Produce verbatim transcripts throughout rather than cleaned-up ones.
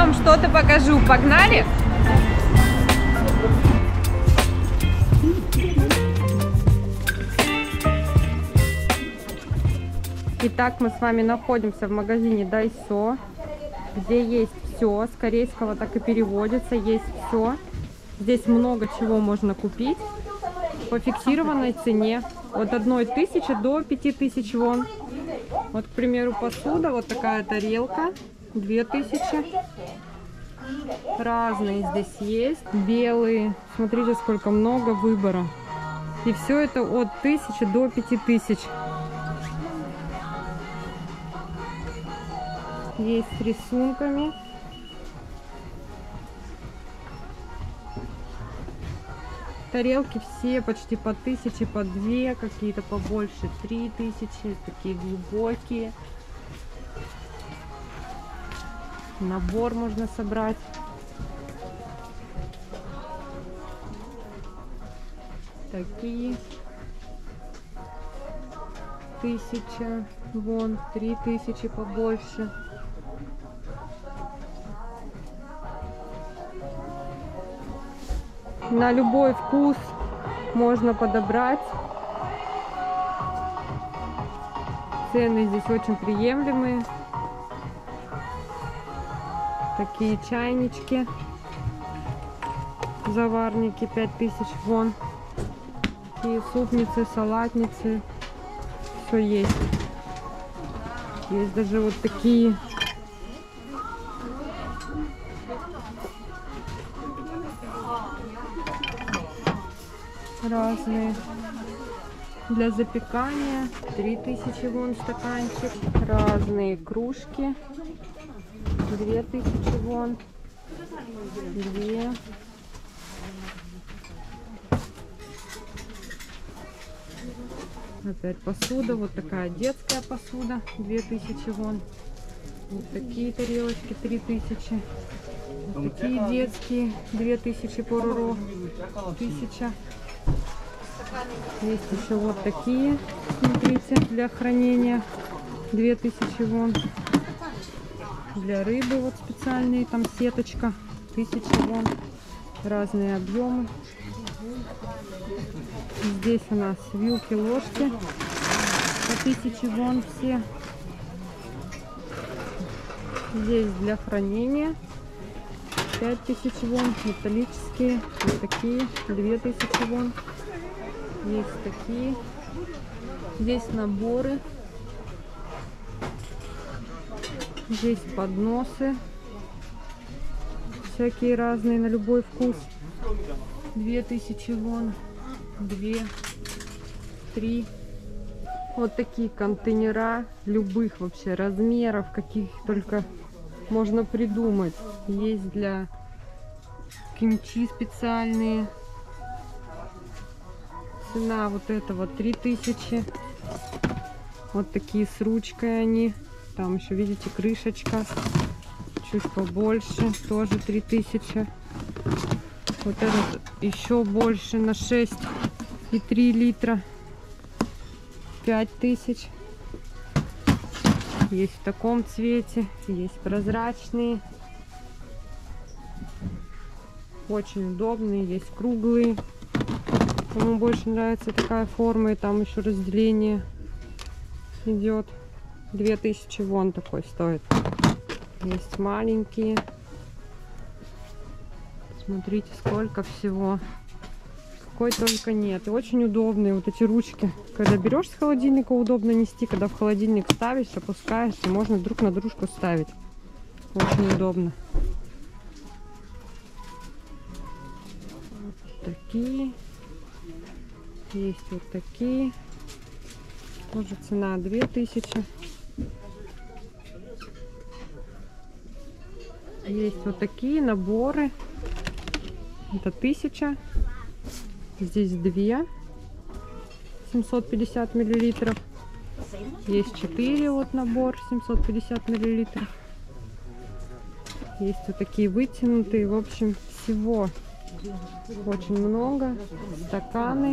вам что-то покажу. Погнали! Итак, мы с вами находимся в магазине Дайсо, где есть все. С корейского так и переводится. Есть все. Здесь много чего можно купить по фиксированной цене. От одной тысячи до пяти тысяч вон. Вот, к примеру, посуда. Вот такая тарелка. Две тысячи. Разные здесь есть. Белые. Смотрите, сколько много выбора. И все это от тысячи до пяти тысяч. Есть с рисунками. Тарелки все почти по тысяче, по две, какие-то побольше три тысячи, такие глубокие. Набор можно собрать. Такие тысяча, вон три тысячи побольше. На любой вкус можно подобрать. Цены здесь очень приемлемые. Такие чайнички, заварники пять тысяч вон. Такие супницы, салатницы. Все есть. Есть даже вот такие. Разные. Для запекания три тысячи вон стаканчик. Разные кружки. две тысячи вон. две. Опять посуда. Вот такая детская посуда. две тысячи вон. Вот такие тарелочки. три тысячи. Вот такие детские. две тысячи пороро. тысяча. Есть еще вот такие, смотрите, для хранения, две тысячи вон. Для рыбы вот специальные, там сеточка, тысяча вон. Разные объемы. Здесь у нас вилки, ложки по тысяче вон все. Здесь для хранения пять тысяч вон, металлические, вот такие, две тысячи вон. Есть такие. Здесь наборы. Здесь подносы. Всякие разные, на любой вкус. две тысячи вон. две. три. Вот такие контейнера. Любых вообще размеров, каких только можно придумать. Есть для кимчи специальные. Цена вот этого три тысячи. Вот такие с ручкой они. Там еще, видите, крышечка. Чуть побольше. Тоже три тысячи. Вот этот еще больше, на шесть и три литра. пять тысяч. Есть в таком цвете. Есть прозрачные. Очень удобные. Есть круглые. Кому больше нравится такая форма, и там еще разделение идет. две тысячи вон такой стоит. Есть маленькие. Смотрите, сколько всего. Какой только нет. И очень удобные вот эти ручки. Когда берешь с холодильника, удобно нести. Когда в холодильник ставишь, опускаешь, и можно друг на дружку ставить. Очень удобно. Вот такие. Есть вот такие. Тоже цена две тысячи. Есть вот такие наборы. Это тысяча. Здесь две. семьсот пятьдесят миллилитров. Есть четыре вот набор. семьсот пятьдесят миллилитров. Есть вот такие вытянутые. В общем, всего очень много. Стаканы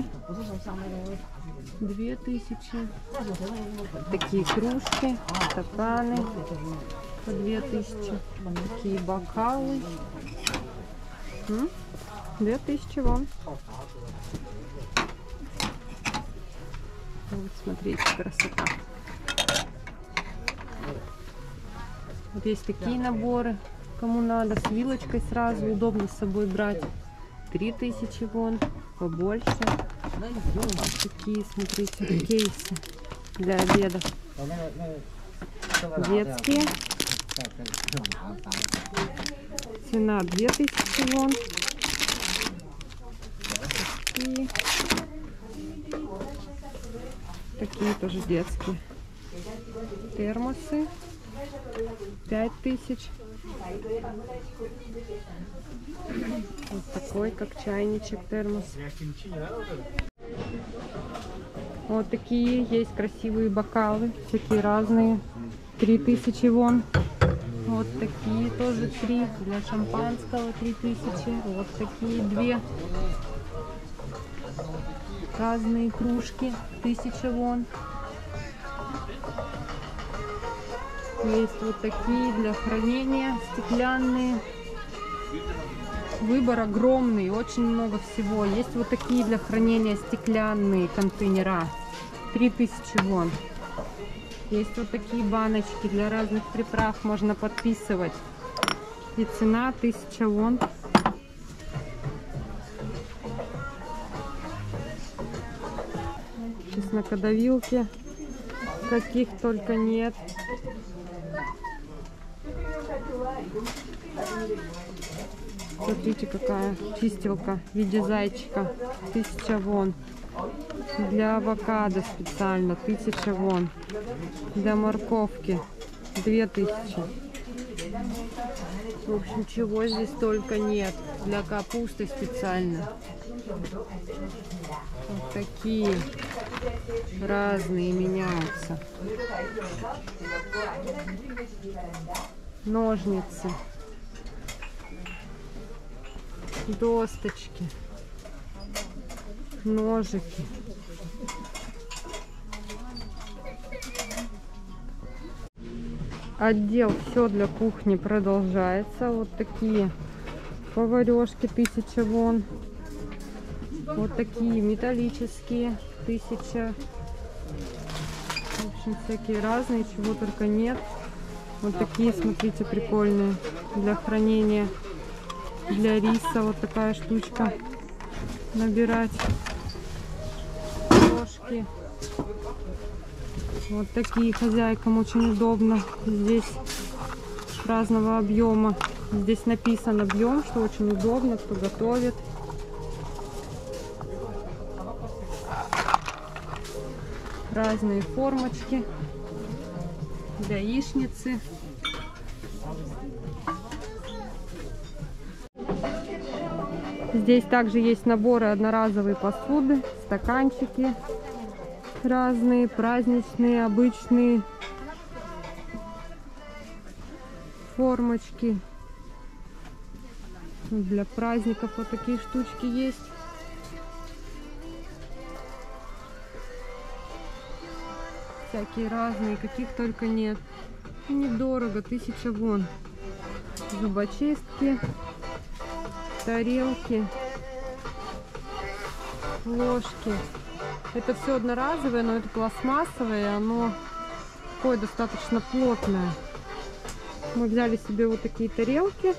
две тысячи. Такие кружки, стаканы. по две тысячи. Такие бокалы. М? две тысячи вон. Вот, смотрите, красота. Вот есть такие наборы, кому надо, с вилочкой сразу, удобно с собой брать. три тысячи вон, побольше. Вот такие, смотрите, кейсы для обеда. Детские. Цена две тысячи вон. И такие тоже детские. Термосы. пять тысяч. Вот такой, как чайничек, термос. Вот такие есть красивые бокалы, всякие разные. три тысячи вон. Вот такие тоже три. Для шампанского три тысячи. Вот такие две. Разные кружки. тысяча вон. Есть вот такие для хранения, стеклянные. Выбор огромный, очень много всего. Есть вот такие для хранения стеклянные контейнера. три тысячи вон. Есть вот такие баночки для разных приправ, можно подписывать. И цена тысяча вон. Чеснокодавилки, каких только нет. Смотрите, какая чистилка в виде зайчика. Тысяча вон. Для авокадо специально тысяча вон. Для морковки две тысячи. В общем, чего здесь только нет. Для капусты специально. Вот такие разные меняются. Ножницы. Досточки. Ножики. Отдел все для кухни продолжается. Вот такие поварешки тысяча вон. Вот такие металлические тысяча. В общем, всякие разные, чего только нет. Вот такие, смотрите, прикольные для хранения. Для риса вот такая штучка. Набирать ложки. Вот такие хозяйкам очень удобно. Здесь разного объема. Здесь написан объем, что очень удобно, кто готовит. Разные формочки для яичницы. Здесь также есть наборы одноразовой посуды, стаканчики разные, праздничные, обычные, формочки. Для праздников вот такие штучки есть. Всякие разные, каких только нет. Недорого, тысяча вон. Зубочистки, тарелки, ложки. Это все одноразовое, но это пластмассовое, оно такое достаточно плотное. Мы взяли себе вот такие тарелки.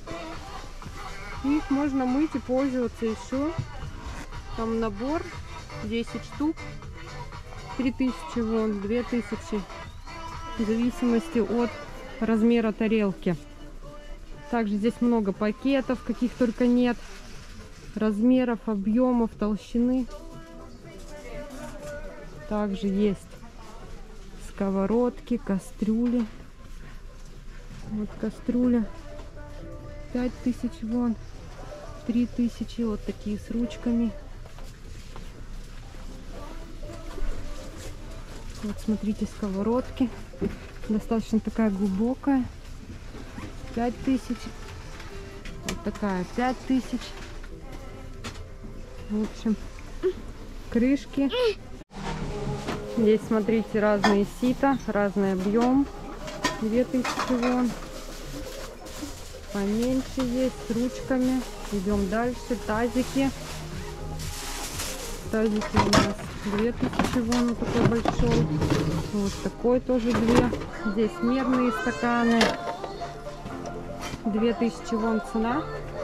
Их можно мыть и пользоваться еще. Там набор десять штук. три тысячи вон, две тысячи. В зависимости от размера тарелки. Также здесь много пакетов, каких только нет. Размеров, объемов, толщины. Также есть сковородки, кастрюли. Вот кастрюля. пять тысяч вон. три тысячи. Вот такие с ручками. Вот смотрите, сковородки. Достаточно такая глубокая. пять тысяч. Вот такая пять тысяч. В общем, крышки. Здесь, смотрите, разные сита, разный объем. две тысячи вон. Поменьше есть, с ручками. Идем дальше. Тазики. Тазики у нас две тысячи вон, вот такой большой. Вот такой тоже две. Здесь медные стаканы. две тысячи вон цена.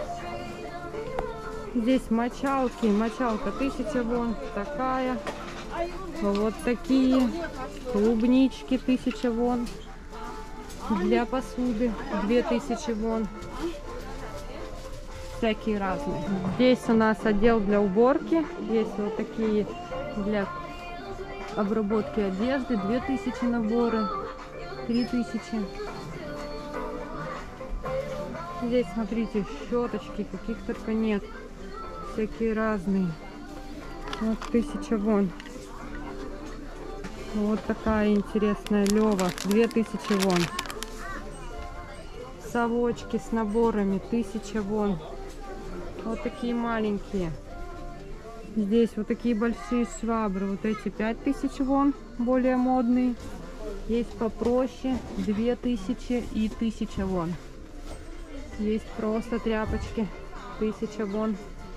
Здесь мочалки. Мочалка тысяча вон. Такая. Вот такие. Клубнички тысяча вон. Для посуды две тысячи вон. Всякие разные. Здесь у нас отдел для уборки. Есть вот такие для обработки одежды. две тысячи наборы. три тысячи. Здесь, смотрите, щеточки, каких только нет. Всякие разные. Вот тысяча вон. Вот такая интересная Лева. две тысячи вон. Совочки с наборами тысяча вон. Вот такие маленькие. Здесь вот такие большие швабры. Вот эти пять тысяч вон. Более модные. Есть попроще. две тысячи и тысяча вон. Есть просто тряпочки. тысяча вон.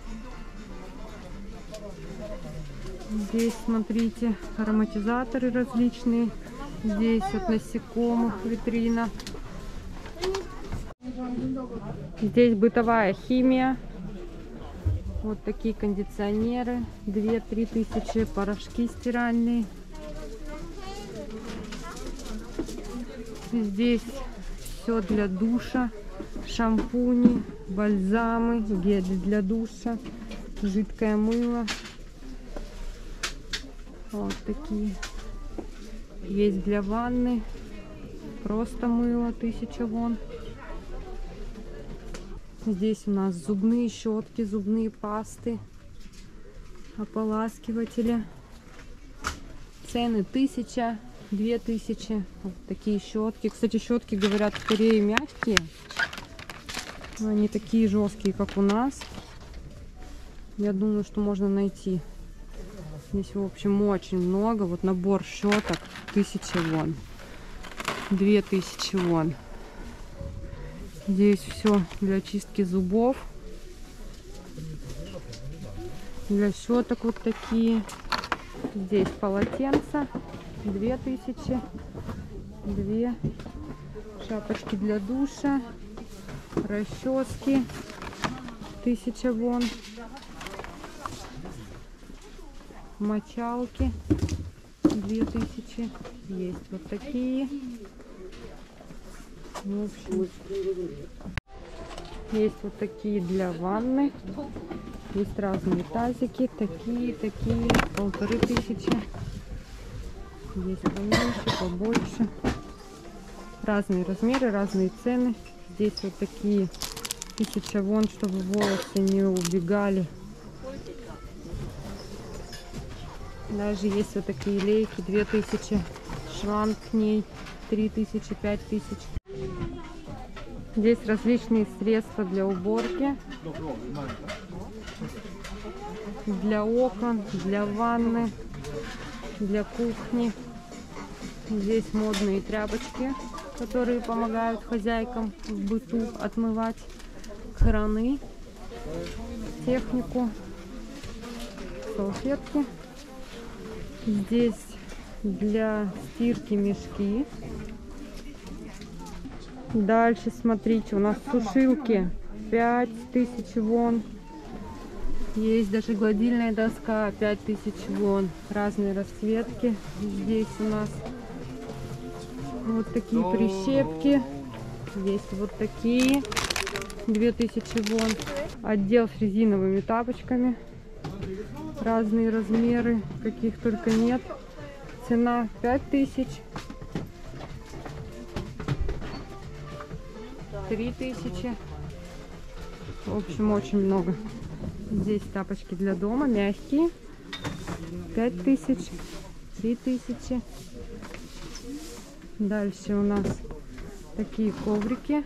Здесь, смотрите, ароматизаторы различные. Здесь от насекомых витрина. Здесь бытовая химия. Вот такие кондиционеры. две-три тысячи. Порошки стиральные. Здесь все для душа. Шампуни, бальзамы, гель для душа, жидкое мыло. Вот такие. Есть для ванны. Просто мыло тысяча вон. Здесь у нас зубные щетки, зубные пасты, ополаскиватели. Цены тысяча, две тысячи. Вот такие щетки. Кстати, щетки, говорят, в Корее мягкие. Но они такие жесткие, как у нас. Я думаю, что можно найти. Здесь, в общем, очень много. Вот набор щеток тысяча вон. Две тысячи вон. Здесь все для чистки зубов. Для щеток вот такие. Здесь полотенца. Две тысячи. Две. Шапочки для душа. Расчески. Тысяча вон. Мочалки. Две тысячи. Есть вот такие. В общем, есть вот такие для ванны. Есть разные тазики. Такие, такие. Полторы тысячи. Есть поменьше, побольше. Разные размеры, разные цены. Здесь вот такие тысяча вон, чтобы волосы не убегали. Даже есть вот такие лейки. Две тысячи. Шланг к ней. Три тысячи, пять тысяч. Здесь различные средства для уборки, для окон, для ванны, для кухни. Здесь модные тряпочки, которые помогают хозяйкам в быту отмывать краны, технику, салфетки. Здесь для стирки мешки. Дальше, смотрите, у нас сушилки пять тысяч вон. Есть даже гладильная доска пять тысяч вон. Разные расцветки. Здесь у нас вот такие прищепки. Есть вот такие. две тысячи вон. Отдел с резиновыми тапочками. Разные размеры, каких только нет. Цена пять тысяч. три тысячи. В общем, очень много. Здесь тапочки для дома, мягкие. пять тысяч. три тысячи. Дальше у нас такие коврики.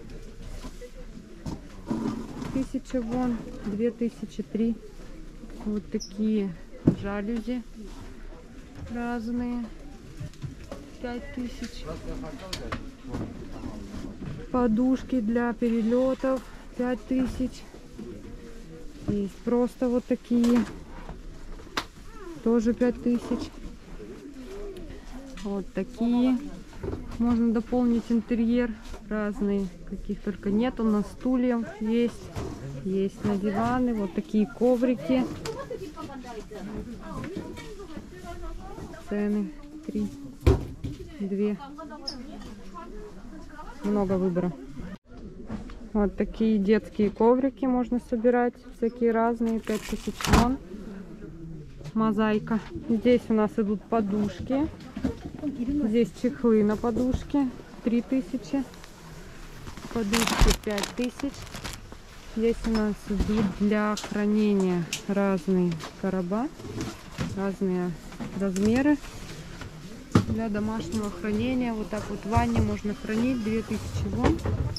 Тысяча вон. Две тысячи, три. Вот такие жалюзи разные. Пять тысяч. Подушки для перелетов пять тысяч. Есть просто вот такие. Тоже пять тысяч. Вот такие. Можно дополнить интерьер. Разные. Каких только нет. У нас стульев есть. Есть на диваны. Вот такие коврики. Цены три. Две. Много выбора. Вот такие детские коврики можно собирать. Всякие разные. пять тысяч вон. Мозаика. Здесь у нас идут подушки. Здесь чехлы на подушки. три тысячи. Подушки пять тысяч. Здесь у нас идут для хранения разные короба. Разные размеры. Для домашнего хранения. Вот так вот в ванне можно хранить. две тысячи вон.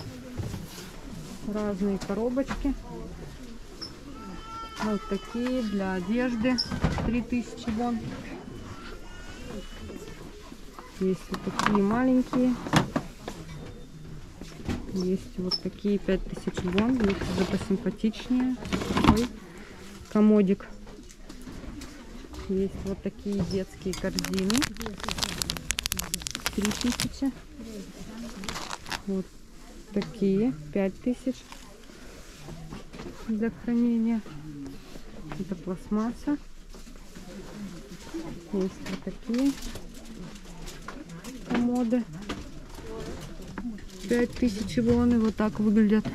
Разные коробочки. Вот такие для одежды. три тысячи вон. Есть вот такие маленькие. Есть вот такие пять тысяч вон. Есть уже посимпатичнее. Такой комодик. Есть вот такие детские корзины. три тысячи. Вот такие пять тысяч для хранения. Это пластмасса. Есть вот такие комоды. пять тысяч вон. И вот так выглядят.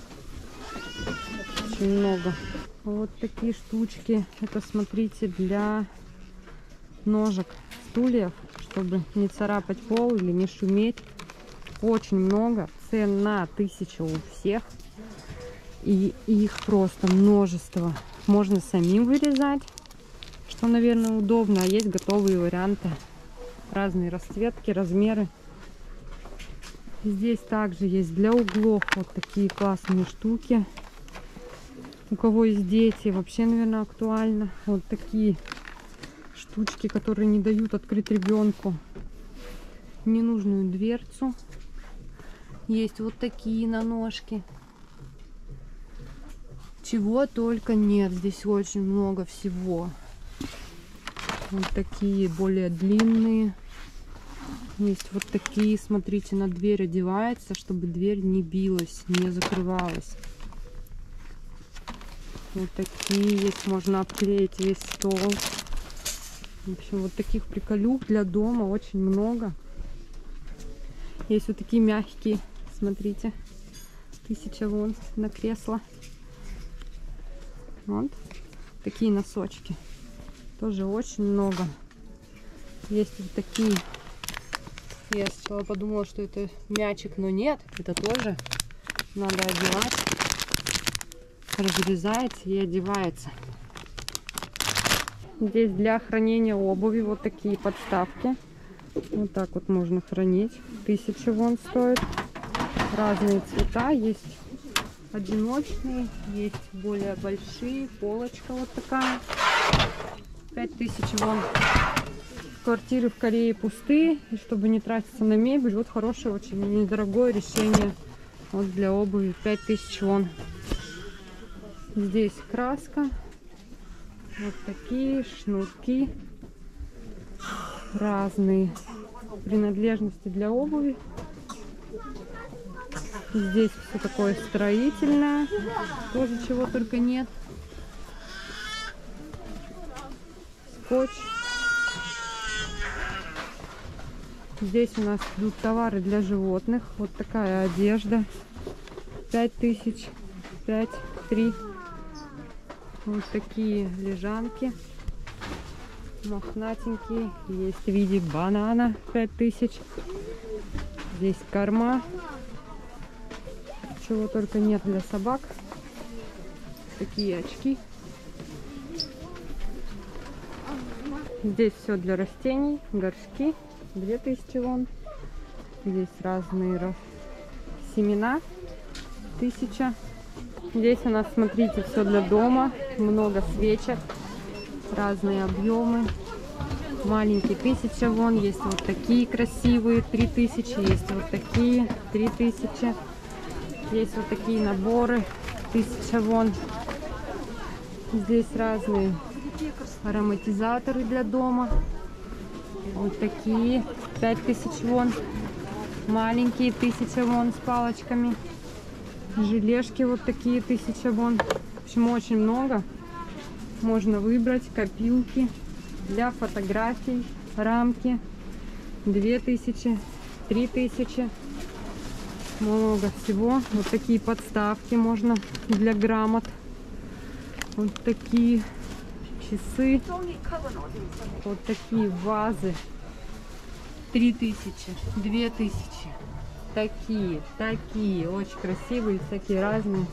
Очень много. Вот такие штучки. Это, смотрите, для ножек стульев, чтобы не царапать пол или не шуметь. Очень много. Цена тысяча у всех. И их просто множество. Можно самим вырезать, что, наверное, удобно. А есть готовые варианты. Разные расцветки, размеры. Здесь также есть для углов вот такие классные штуки. У кого есть дети, вообще, наверное, актуально. Вот такие штучки, которые не дают открыть ребенку ненужную дверцу. Есть вот такие на ножки. Чего только нет. Здесь очень много всего. Вот такие более длинные. Есть вот такие, смотрите, на дверь одевается, чтобы дверь не билась, не закрывалась. Вот такие есть, можно обклеить весь стол. В общем, вот таких приколюх для дома очень много. Есть вот такие мягкие, смотрите, тысяча вон на кресло. Вот такие носочки, тоже очень много. Есть вот такие. Я сначала подумала, что это мячик, но нет, это тоже надо одевать. Разрезается и одевается. Здесь для хранения обуви вот такие подставки. Вот так вот можно хранить. Тысяча вон стоит. Разные цвета. Есть одиночные, есть более большие. Полочка вот такая. пять тысяч вон. Квартиры в Корее пустые. И чтобы не тратиться на мебель, вот хорошее, очень недорогое решение. Вот для обуви пять тысяч вон. Здесь краска. Вот такие шнурки. Разные принадлежности для обуви. Здесь все такое строительное. Тоже чего только нет. Скотч. Здесь у нас идут товары для животных. Вот такая одежда. пять тысяч. пять, три. Вот такие лежанки. Мохнатенькие. Есть в виде банана. пять тысяч. Здесь корма. Чего только нет для собак. Такие очки. Здесь все для растений. Горшки. две тысячи вон. Здесь разные семена. тысяча. Здесь у нас, смотрите, все для дома. Много свечек. Разные объемы. Маленькие тысяча вон. Есть вот такие красивые, три тысячи. Есть вот такие, три тысячи. Есть вот такие наборы, тысяча вон. Здесь разные ароматизаторы для дома. Вот такие, пять тысяч вон. Маленькие, тысяча вон с палочками. Желешки вот такие, тысяча вон. В общем, очень много. Можно выбрать. Копилки для фотографий, рамки. две тысячи, три тысячи. Много всего. Вот такие подставки можно для грамот. Вот такие часы. Вот такие вазы. три тысячи, две тысячи. Такие, такие. Очень красивые, всякие разные.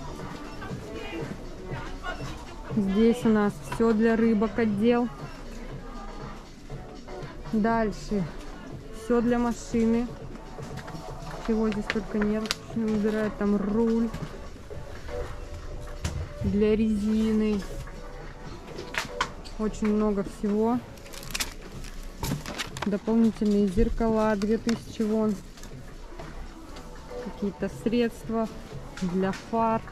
Здесь у нас все для рыбок отдел. Дальше все для машины. Чего здесь только нет. Выбирают там руль. Для резины. Очень много всего. Дополнительные зеркала, две тысячи вон. Какие-то средства для фар.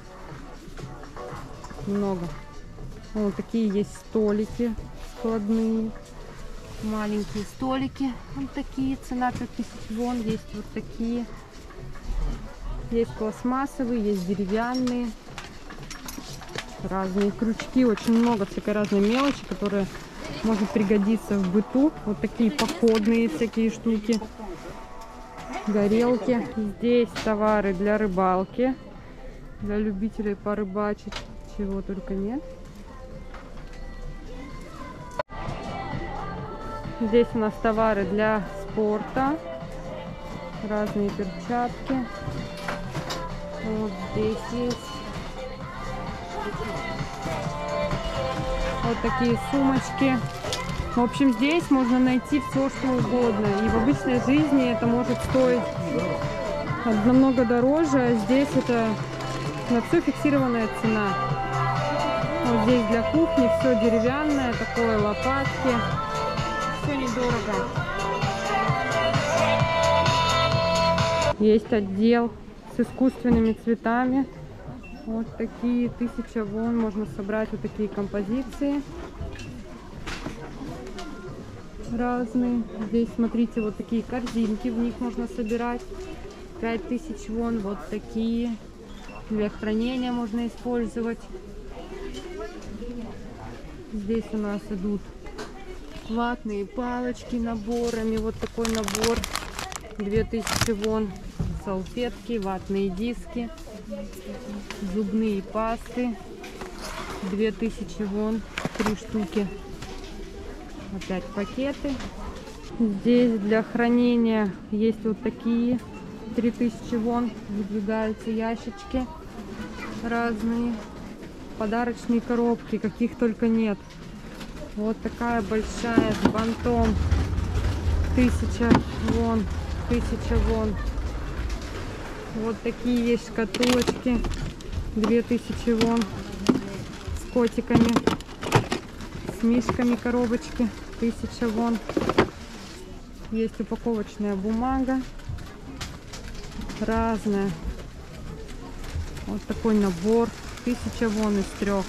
Много. Вот такие есть столики складные. Маленькие столики. Вот такие. Цена пять тысяч вон. Есть вот такие. Есть пластмассовые, есть деревянные. Разные крючки. Очень много всякой разной мелочи, которая может пригодиться в быту. Вот такие походные всякие штуки. Горелки. Здесь товары для рыбалки. Для любителей порыбачить. Чего только нет. Здесь у нас товары для спорта. Разные перчатки. Вот здесь есть. Вот такие сумочки. В общем, здесь можно найти все, что угодно. И в обычной жизни это может стоить намного дороже, а здесь это на все фиксированная цена. Вот здесь для кухни все деревянное, такое, лопатки. Все недорого. Есть отдел с искусственными цветами. Вот такие, тысяча вон. Можно собрать вот такие композиции. Разные. Здесь, смотрите, вот такие корзинки. В них можно собирать. пять тысяч вон. Вот такие. Для хранения можно использовать. Здесь у нас идут ватные палочки наборами. Вот такой набор. две тысячи вон. Салфетки, ватные диски, зубные пасты. две тысячи вон. Три штуки. Опять пакеты. Здесь для хранения есть вот такие. три тысячи вон. Выдвигаются ящички разные. Подарочные коробки, каких только нет. Вот такая большая с бантом. Тысяча вон. Тысяча вон. Вот такие есть шкатулочки. Две тысячи вон. С котиками. С мишками коробочки. Тысяча вон. Есть упаковочная бумага. Разная. Вот такой набор. Тысяча вон из трех.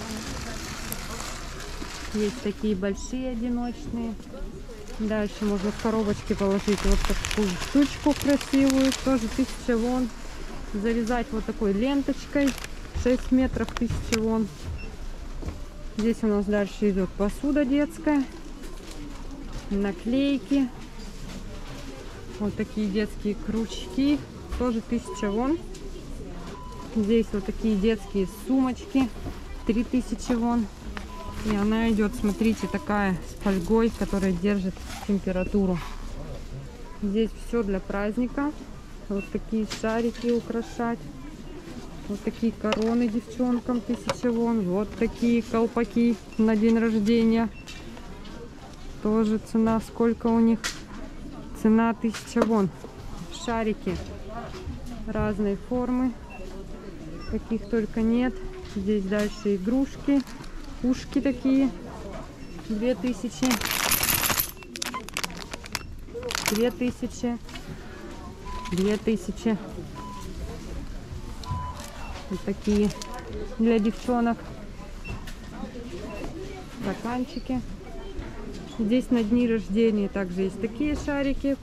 Есть такие большие одиночные. Дальше можно в коробочке положить вот такую штучку красивую. Тоже тысяча вон. Завязать вот такой ленточкой. шесть метров, тысяча вон. Здесь у нас дальше идет посуда детская. Наклейки. Вот такие детские крючки. Тоже тысяча вон. Здесь вот такие детские сумочки. три тысячи вон. И она идет, смотрите, такая с фольгой, которая держит температуру. Здесь все для праздника. Вот такие шарики украшать. Вот такие короны девчонкам, тысяча вон. Вот такие колпаки на день рождения. Тоже цена, сколько у них? Цена тысяча вон. Шарики разной формы. Каких только нет. Здесь дальше игрушки. Ушки такие. две тысячи. две тысячи, две тысячи. Вот такие для девчонок. Стаканчики. Здесь на дни рождения также есть такие шарики.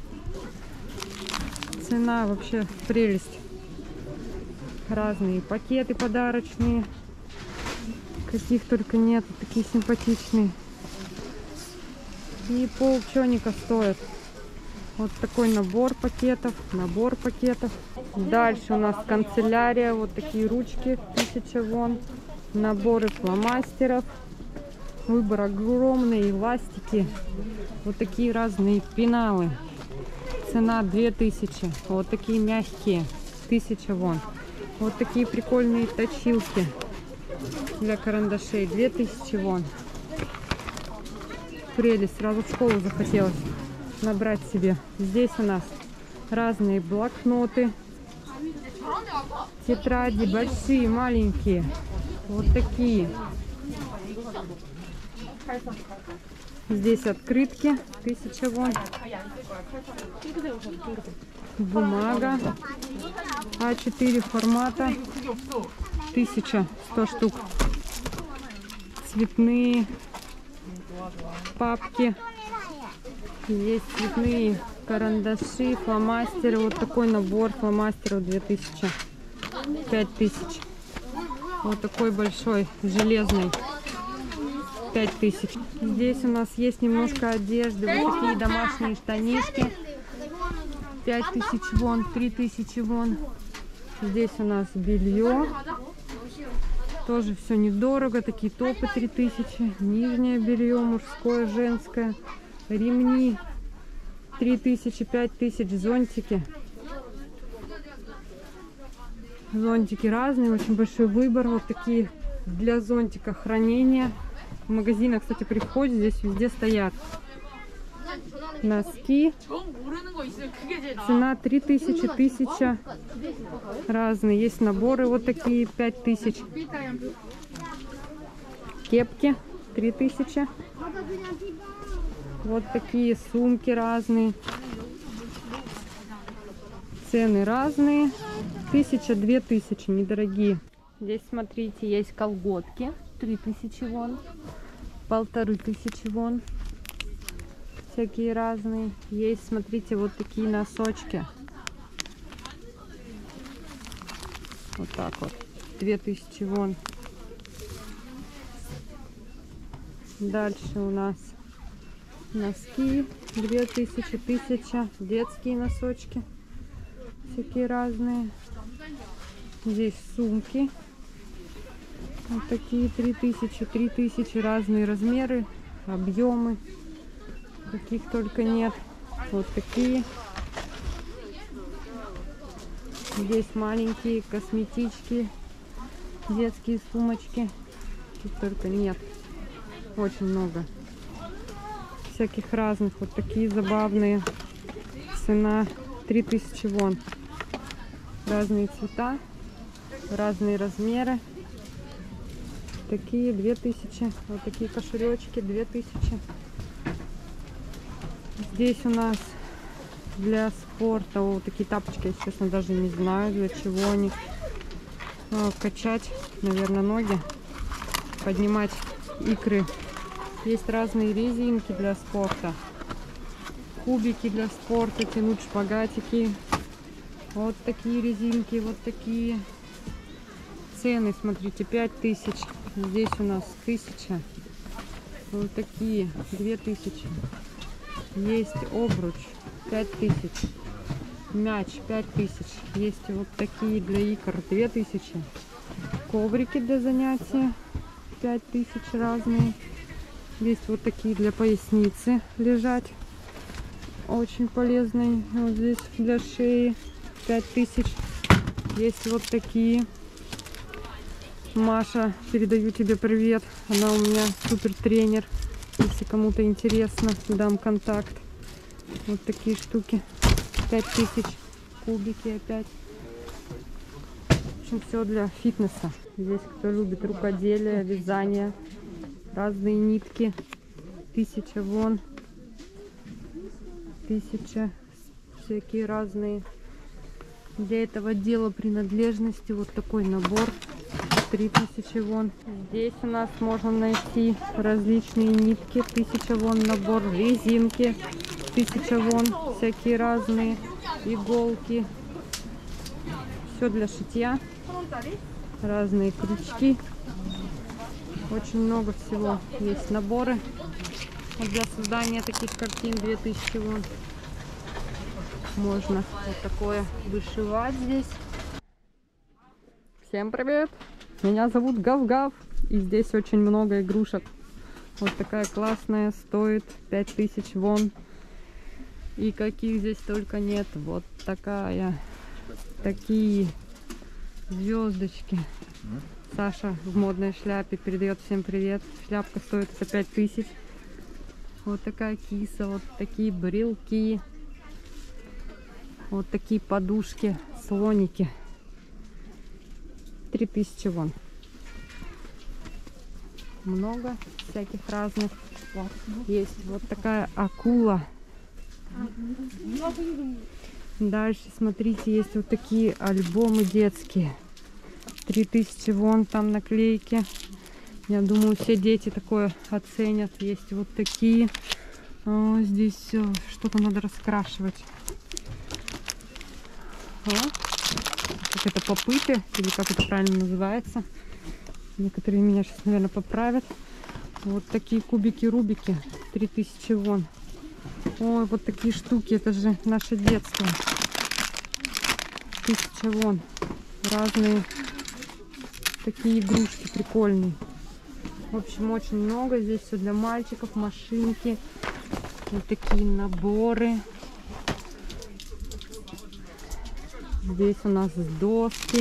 Цена вообще прелесть. Разные пакеты подарочные. Каких только нет. Такие симпатичные. И полчоника стоит. Вот такой набор пакетов. Набор пакетов. Дальше у нас канцелярия. Вот такие ручки. Тысяча вон. Наборы фломастеров. Выбор огромный. Эластики. Вот такие разные пеналы. Цена две тысячи. Вот такие мягкие. Тысяча вон. Вот такие прикольные точилки для карандашей. Две тысячи вон. Прелесть. Сразу в школу захотелось набрать себе. Здесь у нас разные блокноты. Тетради большие, маленькие. Вот такие. Здесь открытки. Тысяча вон. Бумага. а четыре формата. Тысяча сто штук. Цветные папки. Есть цветные карандаши, фломастеры. Вот такой набор фломастеров две тысячи. пять тысяч. Вот такой большой, железный. пять тысяч. Здесь у нас есть немножко одежды. Вот такие домашние штанишки. пять тысяч вон, три тысячи вон. Здесь у нас белье. Тоже все недорого. Такие топы три тысячи. Нижнее белье, мужское, женское. Ремни три тысячи, пять тысяч. Зонтики. Зонтики разные. Очень большой выбор. Вот такие для зонтика хранения. В магазинах, кстати, при входе здесь везде стоят. Носки. Цена три тысячи, тысяча. Разные. Есть наборы вот такие, пять тысяч. Кепки три тысячи. Вот такие сумки разные. Цены разные. Тысяча, две тысячи, недорогие. Здесь, смотрите, есть колготки. три тысячи вон. Полторы тысячи вон. Всякие разные. Есть, смотрите, вот такие носочки. Вот так вот. две тысячи вон. Дальше у нас носки. две тысячи, тысяча. Детские носочки. Всякие разные. Здесь сумки. Вот такие три тысячи, три тысячи. Разные размеры, объемы. Каких только нет. Вот такие. Здесь маленькие косметички, детские сумочки. Тут только нет. Очень много. Всяких разных. Вот такие забавные. Цена три тысячи вон. Разные цвета, разные размеры. Такие две тысячи. Вот такие кошелечки две тысячи. Здесь у нас для спорта вот такие тапочки, я, честно, даже не знаю, для чего они. А, качать, наверное, ноги, поднимать икры. Есть разные резинки для спорта, кубики для спорта, тянуть шпагатики. Вот такие резинки, вот такие. Цены, смотрите, пять тысяч. Здесь у нас тысяча. Вот такие, две тысячи. Есть обруч, пять тысяч. Мяч, пять тысяч. Есть вот такие для икр, две тысячи. Коврики для занятия, пять тысяч разные. Есть вот такие для поясницы лежать. Очень полезные. Вот здесь для шеи, пять тысяч. Есть вот такие. Маша, передаю тебе привет. Она у меня супер тренер. Если кому-то интересно, дам контакт. Вот такие штуки. пять тысяч. Кубики опять. В общем, все для фитнеса. Здесь кто любит рукоделие, вязание. Разные нитки. Тысяча вон. Тысяча. Всякие разные для этого дела принадлежности. Вот такой набор. Три тысячи вон. Здесь у нас можно найти различные нитки. Тысяча вон набор. Резинки. Тысяча вон. Всякие разные. Иголки. Все для шитья. Разные крючки. Очень много всего. Есть наборы для создания таких картин. Две тысячи вон. Можно вот такое вышивать здесь. Всем привет! Меня зовут Гав-Гав. И здесь очень много игрушек. Вот такая классная. Стоит пять тысяч вон. И каких здесь только нет. Вот такая. Такие звездочки. Саша в модной шляпе передает всем привет. Шляпка стоит это пять тысяч. Вот такая киса. Вот такие брелки. Вот такие подушки, слоники. Три тысячи вон. Много всяких разных. Есть вот такая акула. Дальше, смотрите, есть вот такие альбомы детские. Три тысячи вон, там наклейки. Я думаю, все дети такое оценят. Есть вот такие. О, здесь что-то надо раскрашивать. О, как это, попыты, или как это правильно называется. Некоторые меня сейчас, наверное, поправят. Вот такие кубики-рубики. Три тысячи вон. Ой, вот такие штуки. Это же наше детство. Тысяча вон. Разные такие игрушки прикольные. В общем, очень много. Здесь все для мальчиков. Машинки. Вот такие наборы. Здесь у нас доски.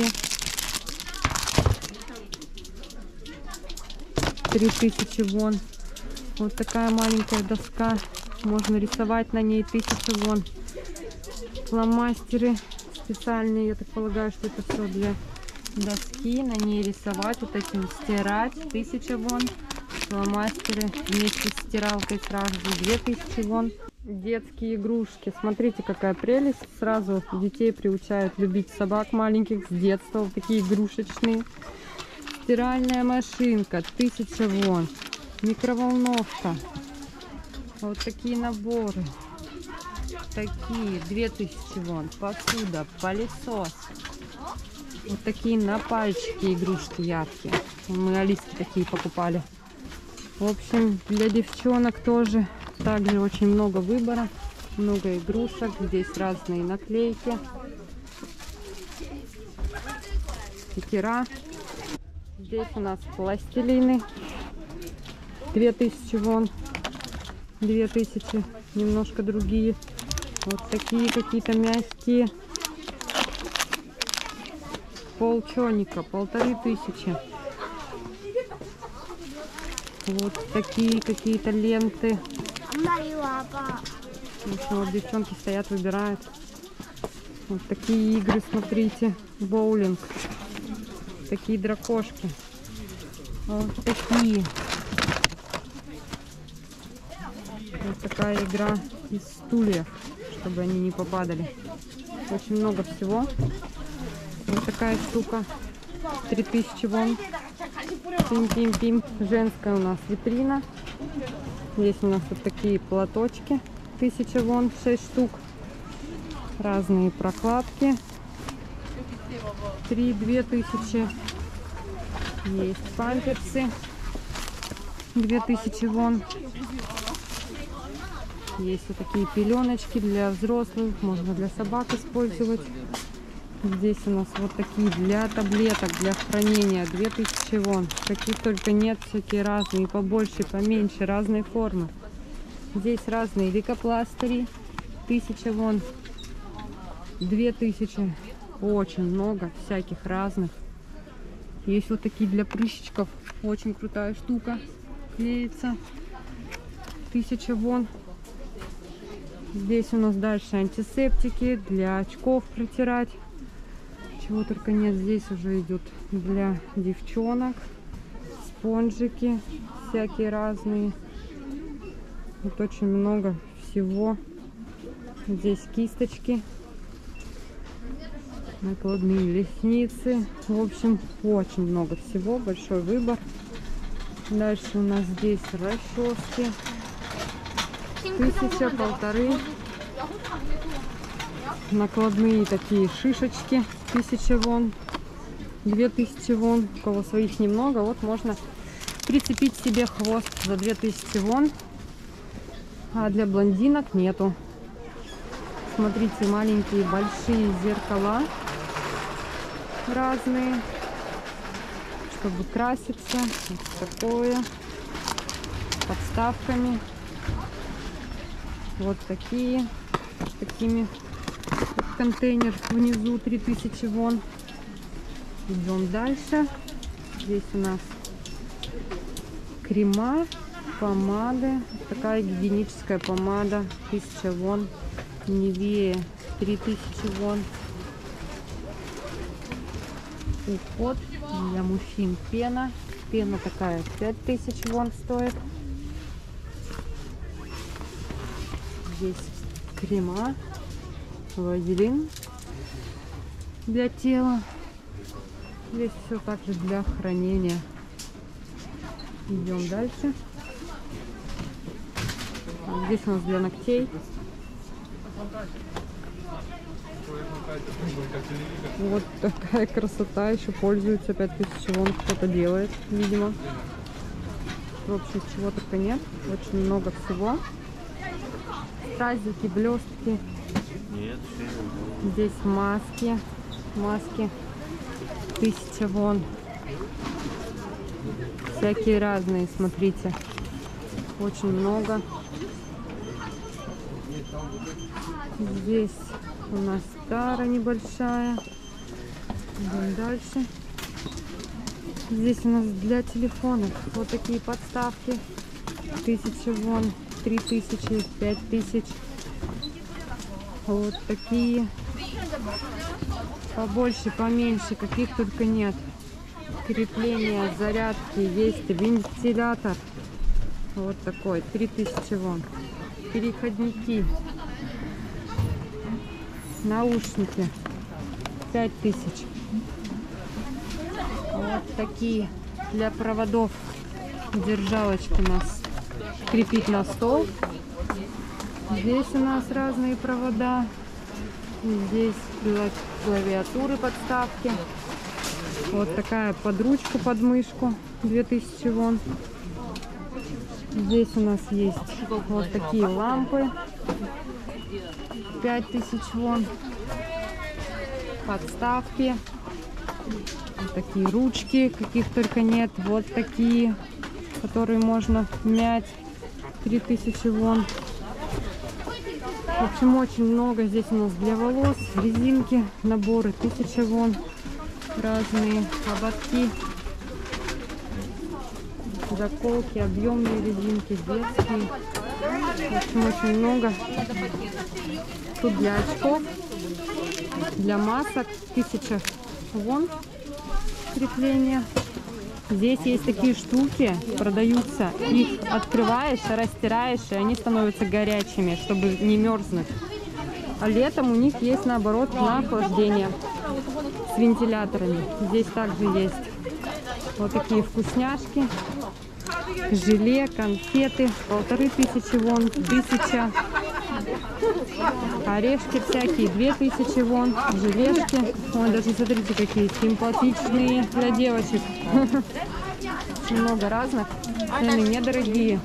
Три тысячи вон. Вот такая маленькая доска. Можно рисовать на ней. Тысяча вон. Фломастеры специальные. Я так полагаю, что это все для доски. На ней рисовать. Вот этим стирать. Тысяча вон. Фломастеры вместе с стиралкой сразу. Две тысячи вон. Детские игрушки. Смотрите, какая прелесть. Сразу детей приучают любить собак маленьких с детства. Вот такие игрушечные. Стиральная машинка. Тысяча вон. Микроволновка. Вот такие наборы. Такие. Две тысячи вон. Посуда. Пылесос. Вот такие на пальчики игрушки яркие. Мы Алиске такие покупали. В общем, для девчонок тоже. Также очень много выбора, много игрушек. Здесь разные наклейки. Стикера. Здесь у нас пластилины. Две тысячи вон. Две тысячи. Немножко другие. Вот такие какие-то мягкие. Полчоника. Полторы тысячи. Вот такие какие-то ленты. В общем, вот девчонки стоят, выбирают. Вот такие игры, смотрите. Боулинг. Такие дракошки. Вот такие. Вот такая игра из стульев, чтобы они не попадали. Очень много всего. Вот такая штука. Три тысячи вон. Пим-пим-пим. Женская у нас витрина. Здесь у нас вот такие платочки. Тысяча вон, шесть штук. Разные прокладки. Три, две тысячи. Есть памперсы. Две тысячи вон. Есть вот такие пеленочки для взрослых. Можно для собак использовать. Здесь у нас вот такие для таблеток, для хранения. Две тысячи вон. Каких только нет, всякие разные. Побольше, поменьше, разные формы. Здесь разные лейкопластыри. Тысяча вон. Две тысячи. Очень много всяких разных. Есть вот такие для прыщичков. Очень крутая штука. Клеится. Тысяча вон. Здесь у нас дальше антисептики. Для очков протирать. Чего только нет. Здесь уже идет для девчонок. Спонжики всякие разные. Вот очень много всего. Здесь кисточки, накладные ресницы. В общем, очень много всего, большой выбор. Дальше у нас здесь расчески. Тысяча, полторы. Накладные такие шишечки. Тысяча вон. Две тысячи вон. У кого своих немного, вот можно прицепить себе хвост за две тысячи вон. А для блондинок нету. Смотрите, маленькие, большие зеркала разные, чтобы краситься. Вот такое. Подставками. Вот такие. С такими. Контейнер внизу три тысячи вон. Идем дальше. Здесь у нас крема, помады. Такая гигиеническая помада. тысяча вон. Невея три тысячи вон. Уход для мужчин. Пена. Пена такая пять тысяч вон стоит. Здесь крема. Вазелин для тела. Здесь все также для хранения. Идем дальше. Здесь у нас для ногтей. Вот такая красота. Еще пользуется. пять тысяч вон кто-то делает, видимо. В общем, чего только нет. Очень много всего. Стразики, блестки. Здесь маски. Маски. Тысяча вон. Всякие разные, смотрите. Очень много. Здесь у нас тара небольшая. Идем дальше. Здесь у нас для телефонов вот такие подставки. Тысяча вон. Три тысячи, пять тысяч. Вот такие. Побольше, поменьше, каких только нет. Крепления, зарядки, есть вентилятор. Вот такой, три тысячи вон. Переходники. Наушники. пять тысяч. Вот такие для проводов. Держалочки у нас крепить на стол. Здесь у нас разные провода. Здесь клавиатуры, подставки. Вот такая под ручку, под мышку. две тысячи вон. Здесь у нас есть вот такие лампы. пять тысяч вон. Подставки. Вот такие ручки, каких только нет. Вот такие, которые можно мять. три тысячи вон. В общем, очень много. Здесь у нас для волос, резинки, наборы тысяча вон. Разные ободки, заколки, объемные резинки, детские. В общем, очень много. Тут для очков, для масок тысяча вон крепления. Здесь есть такие штуки, продаются. Их открываешь, растираешь, и они становятся горячими, чтобы не мерзнуть. А летом у них есть, наоборот, на охлаждение с вентиляторами. Здесь также есть вот такие вкусняшки, желе, конфеты. Полторы тысячи вон, тысяча. Орешки всякие, две тысячи вон, желешки. Вон даже, смотрите, какие симпатичные для девочек. Очень много разных. Цены недорогие.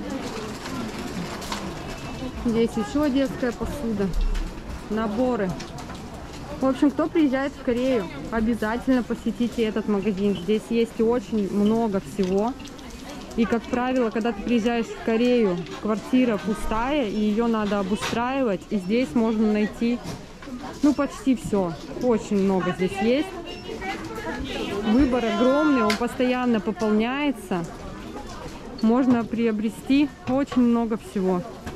Здесь еще детская посуда. Наборы. В общем, кто приезжает в Корею, обязательно посетите этот магазин. Здесь есть очень много всего. И, как правило, когда ты приезжаешь в Корею, квартира пустая, и ее надо обустраивать. И здесь можно найти, ну, почти все. Очень много здесь есть. Выбор огромный, он постоянно пополняется. Можно приобрести очень много всего.